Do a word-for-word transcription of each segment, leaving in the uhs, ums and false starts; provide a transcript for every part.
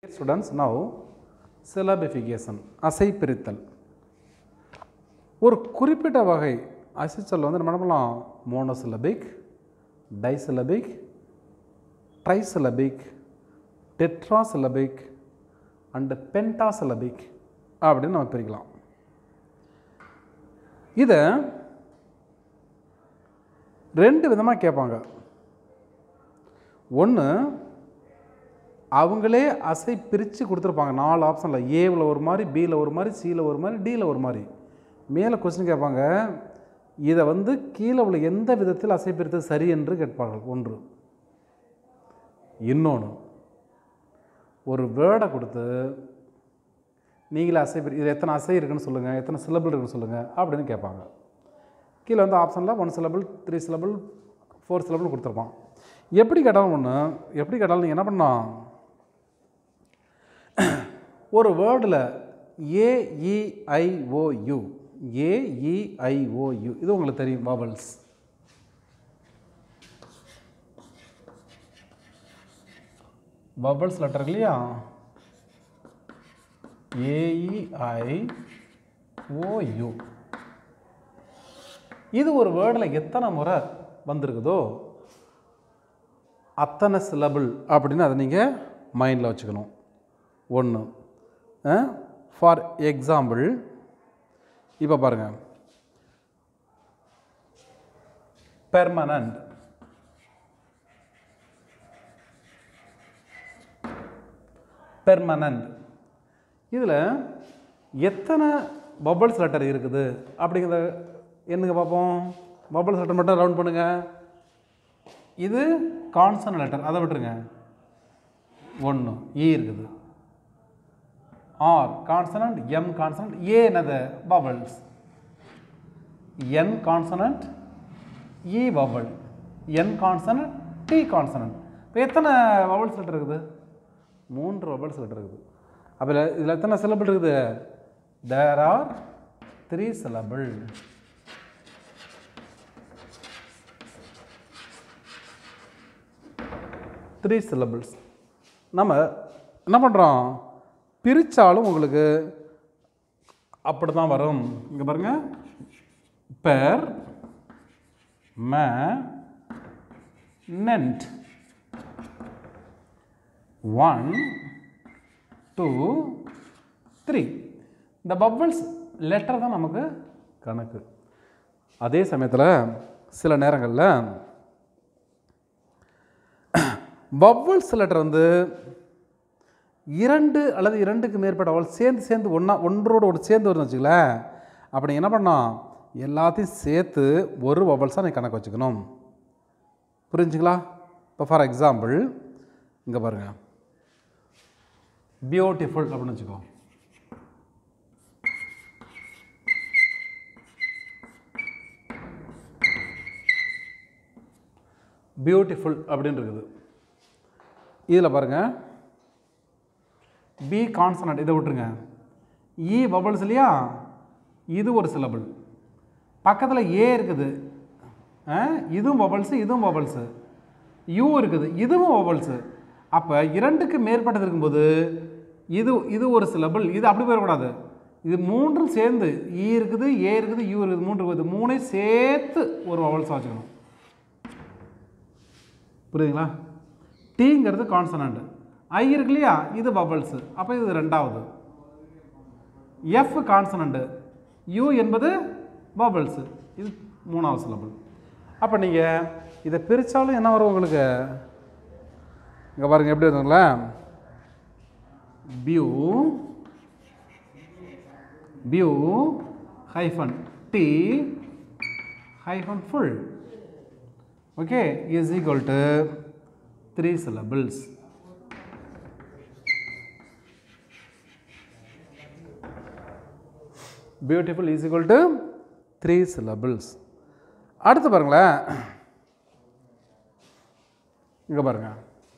Students, now syllabification, அசை பிரித்தல். ஒரு குறிப்பிட்ட வகை அசைச்சொல் வந்து நம்ம என்ன பண்ணலாம்? Monosyllabic, disyllabic, trisyllabic, tetrasyllabic and pentasyllabic அப்படின்னு நம்ம பிரிக்கலாம். இதை ரெண்டு விதமாக கேட்பாங்க. ஒன்று, அவங்களே அசை பிரித்து கொடுத்துருப்பாங்க. நாலு ஆப்ஷனில், ஏவில் ஒரு மாதிரி, பியில் ஒரு மாதிரி, சியில் ஒரு மாதிரி, டியில் ஒரு மாதிரி. மேலே கொஸ்டின் கேட்பாங்க, இதை வந்து கீழே உள்ள எந்த விதத்தில் அசை பிரித்தது சரி என்று கேட்பார்கள். ஒன்று. இன்னொன்று, ஒரு வேர்டை கொடுத்து நீங்களே அசை பிரி இதில் எத்தனை அசை இருக்குன்னு சொல்லுங்கள், எத்தனை சிலபிள் இருக்குன்னு சொல்லுங்கள் அப்படின்னு கேட்பாங்க. கீழே வந்து ஆப்ஷனில் one syllable, three syllable, four syllable கொடுத்துருப்பான். எப்படி கேட்டாலும் ஒன்று, எப்படி கேட்டாலும் நீங்கள் என்ன பண்ணலாம்? ஒரு வேர்டில் ஏஇஐஓயு, ஏஇஐஓயு இது உங்களுக்கு தெரியும், வவல்ஸ். வவல்ஸ் லெட்டர் இல்லையா? ஏஇஐஓயு இது ஒரு வேர்டில் எத்தனை முறை வந்திருக்குதோ அத்தனை சிலபிள் அப்படின்னு அதை நீங்கள் மைண்டில் வச்சுக்கணும். ஒன்று. ஃபார் எக்ஸாம்பிள், இப்போ பாருங்கள், பெர்மனண்ட், பெர்மனண்ட் இதில் எத்தனை பபிள்ஸ் லெட்டர் இருக்குது அப்படிங்கிறத என்னங்க பார்ப்போம். பபிள்ஸ் லெட்டர் மட்டும் ரவுண்ட் பண்ணுங்கள். இது கான்சனன்ட் லெட்டர், அதை விட்டுருங்க. ஒன்று இ இருக்குது. R consonant, M consonant, A என்னது vowels, N consonant, E vowel, N consonant, T consonant. இப்போ எத்தனை வவல்ஸ் லெட்டர் இருக்குது? மூன்று வவல்ஸ் லெட்டர் இருக்குது. அப்போ இதில் எத்தனை சிலபிள் இருக்குது? There are three syllable. Three syllables. நம்ம என்ன பண்ணுறோம்? பிரித்தாலும் உங்களுக்கு அப்படி தான் வரும். இங்கே பாருங்கள், permanent, one two three. இந்த பபிள்ஸ் லெட்டர் தான் நமக்கு கணக்கு. அதே சமயத்தில் சில நேரங்களில் வவல்ஸ் லெட்டர் வந்து இரண்டு அல்லது இரண்டுக்கு மேற்பட்ட வவல் சேர்ந்து சேர்ந்து ஒன்றா ஒன்றோடு ஒரு சேர்ந்து வரும்னு வச்சுங்களேன். அப்படி என்ன பண்ணோம்? எல்லாத்தையும் சேர்த்து ஒரு வவல்ஸாக நீ கணக்கு வச்சுக்கணும். புரிஞ்சுங்களா? இப்போ ஃபார் எக்ஸாம்பிள் இங்கே பாருங்கள், பியூட்டிஃபுல் அப்படின்னு வச்சுக்கோ. பியூட்டிஃபுல் அப்படின்னு இருக்குது. இதில் பாருங்கள், பி கான்சனன்ட், இதை விட்டுருங்க. இ வவல்ஸ் இல்லையா? இது ஒரு சிலபிள். பக்கத்தில் ஏ இருக்குது, இதுவும் வவல்ஸு, இதுவும் வவல்ஸு. யூ இருக்குது, இதுவும் வவல்ஸு. அப்போ இரண்டுக்கு மேற்பட்டது இருக்கும்போது இது இது ஒரு சிலபிள். இது அப்படி போயிடக்கூடாது. இது மூன்றும் சேர்ந்து, இ இருக்குது, ஏ இருக்குது, யூ இருக்குது, மூன்று இருக்குது. மூணையும் சேர்த்து ஒரு வவல்ஸாக வச்சுக்கணும். புரியுதுங்களா? டீங்கிறது கான்சனன்ட், ஐ இருக்கு இல்லையா? இது வவல்ஸு. அப்போ இது ரெண்டாவது. எஃப் கான்சனன்ட், யூ என்பது வவல்ஸு, இது மூணாவது சிலபிள். அப்போ நீங்கள் இதை பிரித்தாலும் என்ன வரும் உங்களுக்கு? இங்கே பாருங்கள் எப்படி வருதுங்களா? Beau beau hyphen ti hyphen ful, okay, is equal to three syllables. Beautiful is equal to three syllables. அடுத்து பாருங்களேன், இங்க பாருங்க,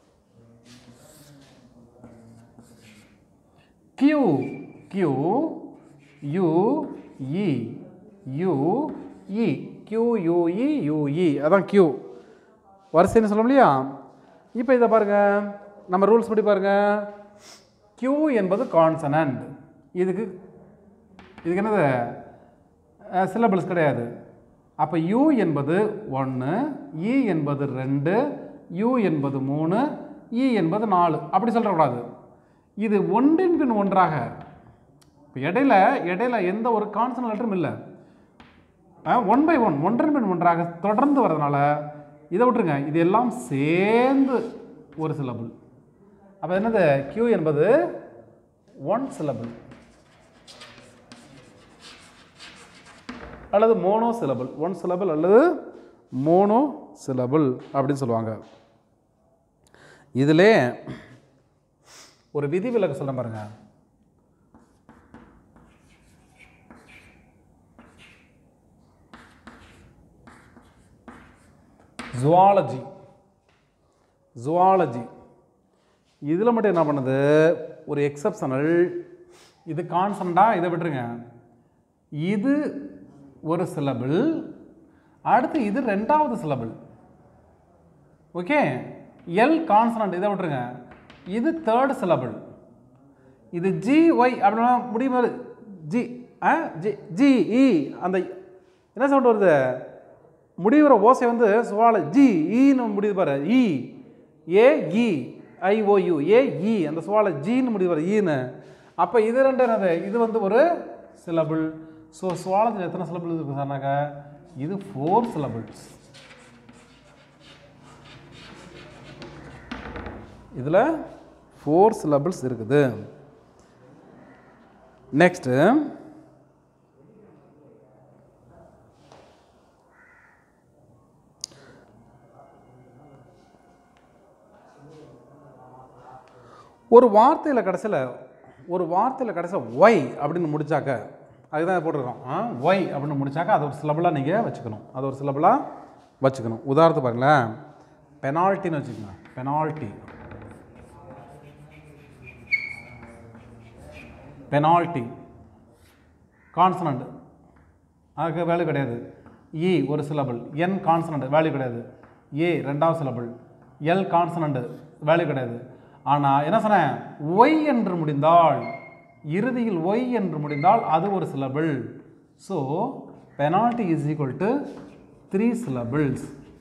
Q Q U E U E Q U E U E அதான் Q வரிசைன்னு சொல்ல இல்லையா? இப்போ இதை பாருங்க, நம்ம ரூல்ஸ் படி பாருங்க, Q என்பது கான்சனன்ட். இதுக்கு இதுக்கு என்னது சிலபிள்ஸ் கிடையாது. அப்போ U என்பது ஒன்று, E என்பது ரெண்டு, U என்பது மூணு, E என்பது நாலு. அப்படி சொல்லக்கூடாது. இது ஒன்றின் பின் ஒன்றாக இப்போ இடையில இடையில எந்த ஒரு கான்சனன்ட் லெட்டரும் இல்லை. ஒன் பை ஒன் ஒன்றன் பின் ஒன்றாக தொடர்ந்து வர்றதுனால இதை விட்டுருங்க. இது எல்லாம் சேர்ந்து ஒரு சிலபிள். அப்போ என்னது Q என்பது ஒன் சிலபிள் அல்லது மோனோ சிலபிள். ஒன் சிலபிள் அல்லது மோனோ சிலபிள் அப்படின்னு சொல்லுவாங்க. இதிலே ஒரு விதி விலக்கு சொல்ல பாருங்க. ஜுவாலஜி ஜுவாலஜி இதில் மட்டும் என்ன பண்ணுது, ஒரு எக்ஸப்ஷனல். இது கான்சனண்டா, இதை விட்டுருங்க. இது ஒரு சிலபிள், அடுத்து இது ரெண்டாவது சிலபிள். ஓகே, எல் கான்சனண்ட், இதை விட்டுருங்க. இது தேர்ட் சிலபிள். இது ஜி ஒய் அப்படின்னா முடியும். ஜி ஜி ஜி இ அந்த என்ன சவுண்ட் வருது, முடிவுற ஓசை வந்து சுவால ஜி ஈன்னு முடியுது பாரு. இ ஏ இ ஐஓயு ஏ இ அந்த சுவால ஜின்னு முடிவு பாரு ஈன்னு. அப்போ இது ரெண்டு என்னது, இது வந்து ஒரு சிலபிள். ஸோ சுவாலத்தில் எத்தனை சிலபிள் இருக்குது சார்னாக்கா, இது ஃபோர் சிலபிள்ஸ். இதில் ஃபோர் சிலபிள்ஸ் இருக்குது. நெக்ஸ்ட்டு ஒரு வார்த்தையில் கடைசியில் ஒரு வார்த்தையில் கடைசியில் ஒய் அப்படின்னு முடித்தாக்க, அதுதான் போட்டிருக்கோம். ஒய் அப்படின்னு முடித்தாக்க அது ஒரு சிலபிளாக நீங்கள் வச்சுக்கணும். அது ஒரு சிலபிளாக வச்சுக்கணும். உதாரணத்துக்கு பாருங்களேன், பெனால்ட்டின்னு வச்சுக்கோங்க. பெனால்ட்டி பெனால்ட்டி கான்சனண்ட், அதுக்கு வேல்யூ கிடையாது. இ ஒரு சிலபிள், என் கான்சனண்ட் வேல்யூ கிடையாது. ஏ ரெண்டாவது சிலபிள், எல் கான்சனண்ட் வேல்யூ கிடையாது. ஆனால் என்ன சொன்னேன், ஒய் என்று முடிந்தால், இறுதியில் ஒய் என்று முடிந்தால் அது ஒரு syllable. So penalty is equal to three syllables.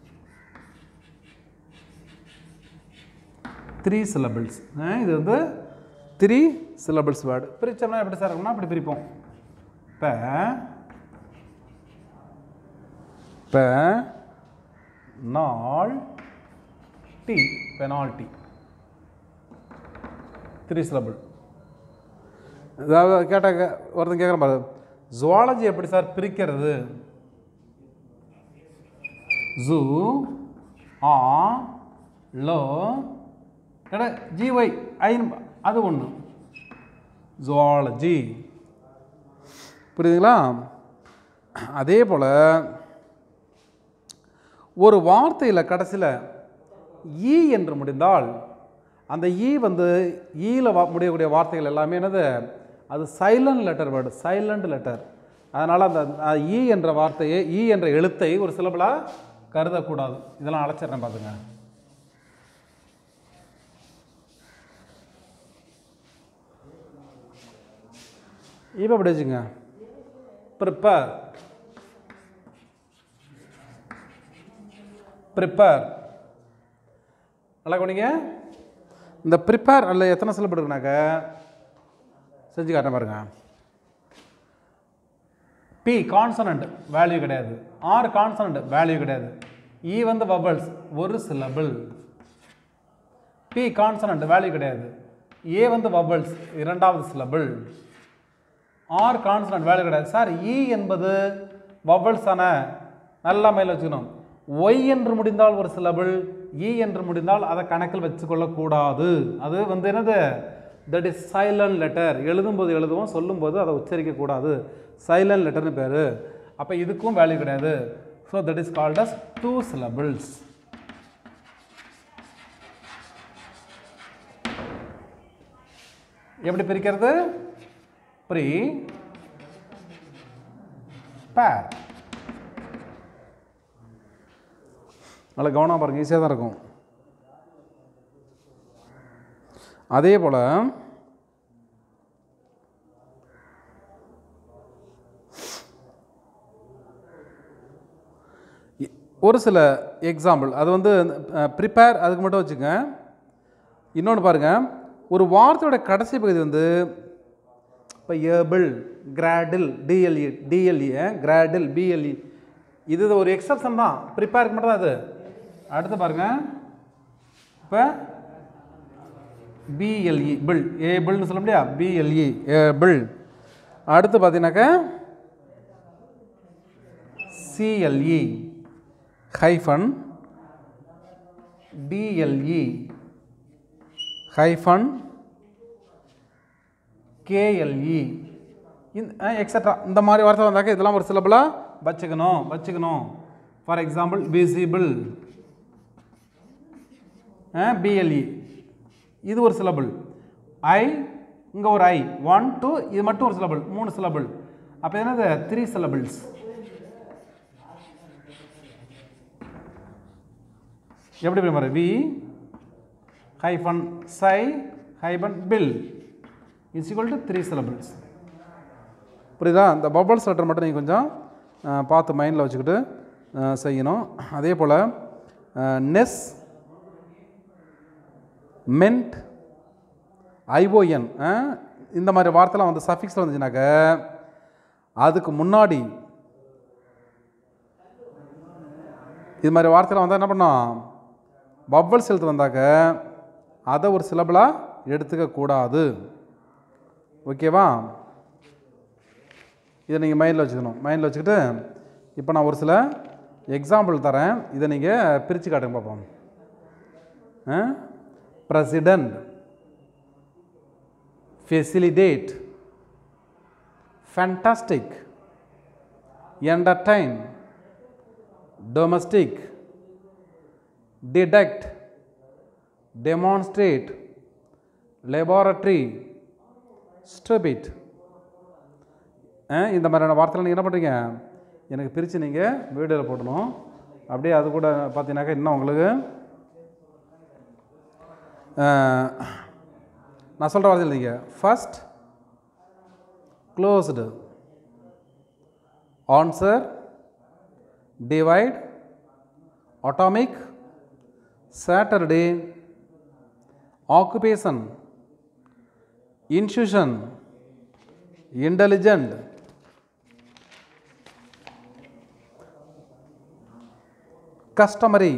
Three syllables இது வந்து த்ரீ சிலபிள்ஸ் வேர்டு. பிரிச்சோம்னா எப்படி சார் இருக்கும்னா அப்படி பிரிப்போம். இப்போ இப்போ நாள் டி பெனால்ட்டி த்ரீ சிலபிள். அதாவது கேட்டாக்க ஒருத்தன் கேட்குறேன் பாரு, ஜுவாலஜி எப்படி சார் பிரிக்கிறது? ஜூ ஆ லோ கேட்ட ஜிஒய் ஐன் அது ஒன்று ஜுவாலஜி. புரியுதுங்களா? அதே போல் ஒரு வார்த்தையில் கடைசியில் ஈ என்று முடிந்தால், அந்த ஈ வந்து ஈயில் வா முடியக்கூடிய வார்த்தைகள் எல்லாமே என்னது, அது silent letter word, silent letter. அதனால் அந்த ஈ என்ற வார்த்தையை, ஈ என்ற எழுத்தை ஒரு சிலபிளாக கருதக்கூடாது. இதெல்லாம் அழைச்சிட்றேன் பார்த்துங்க. இப்போ அப்படி வச்சுங்க. ப்ரிப்பேர் ப்ரிப்பேர் நல்லா கவனிங்க. இந்த ப்ரிப்பேர் அல்ல எத்தனை சிலபிள் இருக்குனாக்க செஞ்சு காட்டுறேன் பாருங்க. பி கான்சனண்ட் வேல்யூ கிடையாது. ஆர் கான்சனண்ட் வேல்யூ கிடையாது. இ வந்து வவல்ஸ் ஒரு சிலபிள். பி கான்சனண்ட் வேல்யூ கிடையாது. ஏ வந்து வவல்ஸ் இரண்டாவது சிலபிள். ஆர் கான்சனண்ட் வேல்யூ கிடையாது. சார் இ என்பது வவல்ஸ் தானே, நல்லா மேலே வச்சுக்கணும். ஒய் என்று முடிந்தால் ஒரு சிலபிள், இ என்று முடிந்தால் அதை கணக்கில் வச்சுக்கொள்ளக்கூடாது. அது வந்து என்னது, தட் இஸ் சைலண்ட் லெட்டர். எழுதும்போது எழுதுவோம், சொல்லும்போது அதை உச்சரிக்கக்கூடாது. சைலண்ட் லெட்டர்னு பேர். அப்போ இதுக்கும் வேல்யூ கிடையாது. So that is called as two syllables. எப்படி பிரிக்கிறது? ப்ரீ பேர். நல்லா கவனம் பாருங்கள், ஈஸியாக தான் இருக்கும். அதே போல் ஒரு சில எக்ஸாம்பிள் அது வந்து ப்ரிப்பேர் அதுக்கு மட்டும் வச்சுக்கோங்க. இன்னொன்று பாருங்கள், ஒரு வார்த்தையோட கடைசி பகுதி வந்து இப்போ able, cradle, D L E D L E cradle, B L E இது ஒரு எக்ஸப்ஷன் தான், ப்ரிப்பேருக்கு மட்டும் தான் அது. அடுத்து பாருங்கள், இப்போ பிஎல்இ பில், ஏபிள்னு சொல்ல முடியா, பிஎல்இ ஏபிள். அடுத்து பார்த்தீங்கன்னாக்கா C L E hyphen D L E hyphen K L E இந்த எக்ஸட்ரா இந்த மாதிரி வார்த்தை வந்தாக்க இதெல்லாம் ஒரு சிலபிளாக வச்சுக்கணும் வச்சுக்கணும் ஃபார் எக்ஸாம்பிள் விசிபிள், பிஎல்இ இது ஒரு சிலபிள். ஐ இங்கே ஒரு ஐ, ஒன் டூ இது மட்டும் ஒரு சிலபிள், மூணு சிலபிள். அப்போ என்னது த்ரீ சிலபிள்ஸ். எப்படி மாதிரி vi hyphen si hyphen ble is equal to three syllables. புரியுதா? இந்த பபல்ஸ் லெட்டர் மட்டும் நீங்கள் கொஞ்சம் பார்த்து மைண்டில் வச்சுக்கிட்டு செய்யணும். அதே போல் நெஸ், மென்ட், ஐஓஎன் இந்த மாதிரி வார்த்தைலாம் வந்து சஃபிக்ஸில் வந்துச்சுனாக்க அதுக்கு முன்னாடி இது மாதிரி வார்த்தைலாம் வந்தால் என்ன பண்ணோம், பபல்ஸ் எழுத்து வந்தாக்க அதை ஒரு சிலபிளாக எடுத்துக்கக்கூடாது. ஓகேவா? இதை நீங்கள் மைண்டில் வச்சுக்கணும். மைண்டில் வச்சுக்கிட்டு இப்போ நான் ஒரு சில எக்ஸாம்பிள் தரேன், இதை நீங்கள் பிரித்து காட்டுங்க பார்ப்போம். President, facilitate, fantastic, entertain, domestic, detect, demonstrate, laboratory, stupid. இந்த மாதிரியான வார்த்தைகள் நீங்கள் என்ன பண்ணுறீங்க, எனக்கு பிரித்து நீங்கள் வீடியோவில் போடணும். அப்படியே அது கூட பார்த்தீங்கன்னாக்கா இன்னும் உங்களுக்கு நான் சொல்கிற வார்த்தை இல்லைங்க. First closed, answer, divide, atomic, Saturday, occupation, institution, intelligent, customary,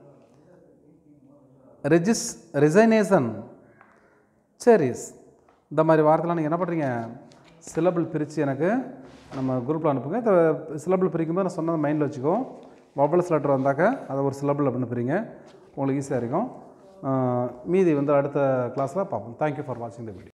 ரெஜிஸ் ரிசைனேஷன், செரிஸ். இந்த மாதிரி வார்த்தைலாம் நீங்கள் என்ன பண்ணுறீங்க, சிலபிள் பிரித்து எனக்கு நம்ம குரூப்பில் அனுப்புங்க. இந்த சிலபிள் பிரிக்கும்போது நான் சொன்னது மைண்டில் வச்சுக்கோ. பபல்ஸ் லெட்டர் வந்தாக்க அதை ஒரு சிலபிள் அப்படின்னு பிரிங்க, உங்களுக்கு ஈஸியாக இருக்கும். மீதி வந்து அடுத்த கிளாஸில் பார்ப்போம். தேங்க்யூ ஃபார் வாட்சிங் த வீடியோ.